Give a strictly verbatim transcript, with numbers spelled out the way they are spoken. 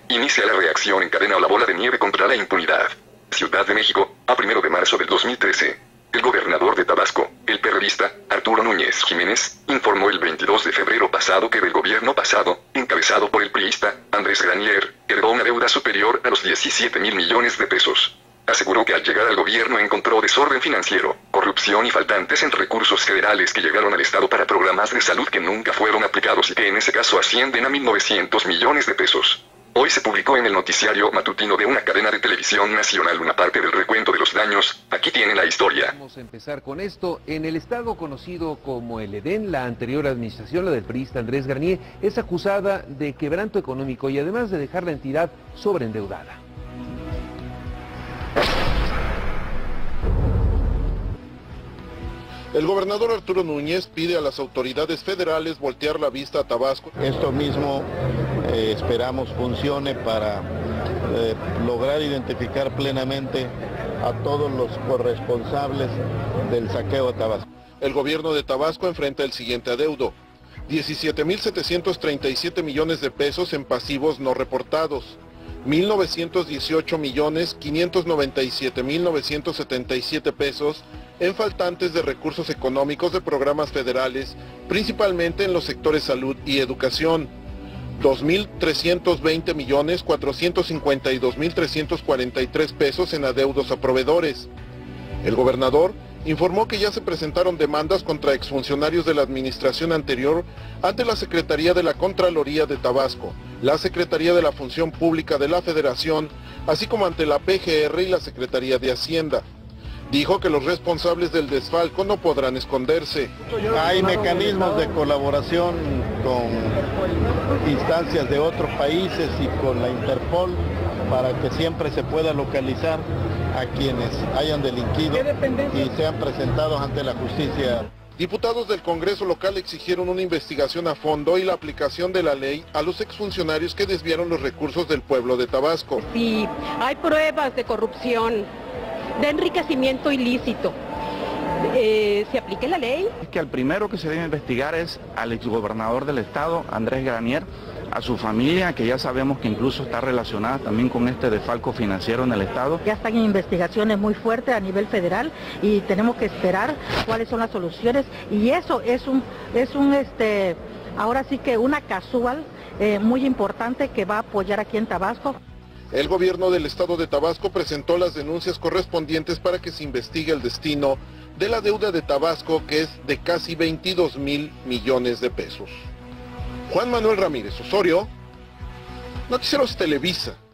Inicia la reacción en cadena o la bola de nieve contra la impunidad. Ciudad de México, a primero de marzo del dos mil trece. El gobernador de Tabasco, el perredista, Arturo Núñez Jiménez, informó el veintidós de febrero pasado que del gobierno pasado, encabezado por el priista, Andrés Granier, heredó una deuda superior a los diecisiete mil millones de pesos. Aseguró que al llegar al gobierno encontró desorden financiero, corrupción y faltantes en recursos federales que llegaron al Estado para programas de salud que nunca fueron aplicados y que en ese caso ascienden a mil novecientos millones de pesos. Hoy se publicó en el noticiario matutino de una cadena de televisión nacional una parte del recuento de los daños. Aquí tiene la historia. Vamos a empezar con esto. En el estado conocido como el Edén, la anterior administración, la del priista Andrés Granier, es acusada de quebranto económico y además de dejar la entidad sobreendeudada. El gobernador Arturo Núñez pide a las autoridades federales voltear la vista a Tabasco. Esto mismo eh, esperamos funcione para eh, lograr identificar plenamente a todos los corresponsables del saqueo a Tabasco. El gobierno de Tabasco enfrenta el siguiente adeudo: diecisiete mil setecientos treinta y siete millones de pesos en pasivos no reportados, mil novecientos dieciocho millones quinientos noventa y siete mil novecientos setenta y siete pesos en faltantes de recursos económicos de programas federales, principalmente en los sectores salud y educación, dos mil trescientos veinte millones cuatrocientos cincuenta y dos mil trescientos cuarenta y tres pesos en adeudos a proveedores. El gobernador informó que ya se presentaron demandas contra exfuncionarios de la administración anterior ante la Secretaría de la Contraloría de Tabasco, la Secretaría de la Función Pública de la Federación, así como ante la P G R y la Secretaría de Hacienda. Dijo que los responsables del desfalco no podrán esconderse. Hay mecanismos de colaboración con instancias de otros países y con la Interpol para que siempre se pueda localizar a quienes hayan delinquido y sean presentados ante la justicia. Diputados del Congreso local exigieron una investigación a fondo y la aplicación de la ley a los exfuncionarios que desviaron los recursos del pueblo de Tabasco. Si hay pruebas de corrupción, de enriquecimiento ilícito, eh, ¿se aplique la ley? Es que al primero que se debe investigar es al exgobernador del estado, Andrés Granier, a su familia, que ya sabemos que incluso está relacionada también con este desfalco financiero en el estado. Ya están en investigaciones muy fuertes a nivel federal y tenemos que esperar cuáles son las soluciones, y eso es un, es un este, ahora sí que una casual eh, muy importante que va a apoyar aquí en Tabasco. El gobierno del estado de Tabasco presentó las denuncias correspondientes para que se investigue el destino de la deuda de Tabasco, que es de casi veintidós mil millones de pesos. Juan Manuel Ramírez Osorio, Noticieros Televisa.